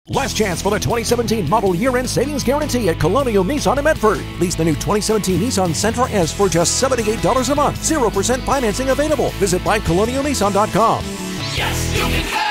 Last chance for the 2017 model year-end savings guarantee at Colonial Nissan in Medford. Lease the new 2017 Nissan Sentra S for just $78 a month. 0% financing available. Visit buycolonialnissan.com. Yes, you can have